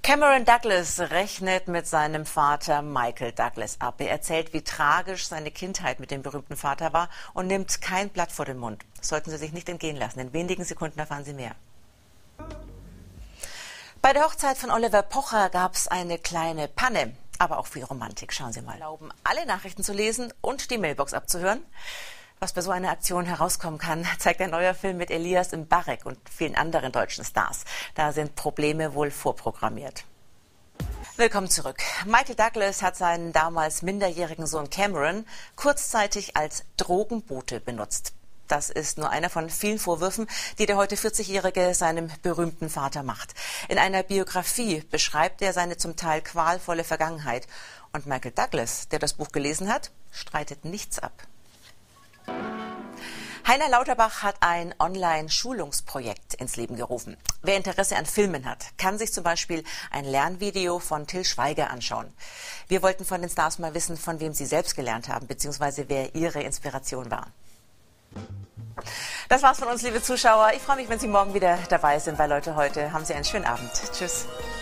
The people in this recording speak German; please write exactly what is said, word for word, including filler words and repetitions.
Cameron Douglas rechnet mit seinem Vater Michael Douglas ab. Er erzählt, wie tragisch seine Kindheit mit dem berühmten Vater war und nimmt kein Blatt vor den Mund. Das sollten Sie sich nicht entgehen lassen. In wenigen Sekunden erfahren Sie mehr. Bei der Hochzeit von Oliver Pocher gab es eine kleine Panne, aber auch viel Romantik. Schauen Sie mal. Erlauben, alle Nachrichten zu lesen und die Mailbox abzuhören. Was bei so einer Aktion herauskommen kann, zeigt ein neuer Film mit Elias Mbarek und vielen anderen deutschen Stars. Da sind Probleme wohl vorprogrammiert. Willkommen zurück. Michael Douglas hat seinen damals minderjährigen Sohn Cameron kurzzeitig als Drogenbote benutzt. Das ist nur einer von vielen Vorwürfen, die der heute vierzigjährige seinem berühmten Vater macht. In einer Biografie beschreibt er seine zum Teil qualvolle Vergangenheit. Und Michael Douglas, der das Buch gelesen hat, streitet nichts ab. Heiner Lauterbach hat ein Online-Schulungsprojekt ins Leben gerufen. Wer Interesse an Filmen hat, kann sich zum Beispiel ein Lernvideo von Til Schweiger anschauen. Wir wollten von den Stars mal wissen, von wem sie selbst gelernt haben, beziehungsweise wer ihre Inspiration war. Das war's von uns, liebe Zuschauer. Ich freue mich, wenn Sie morgen wieder dabei sind bei Leute heute. Haben Sie einen schönen Abend. Tschüss.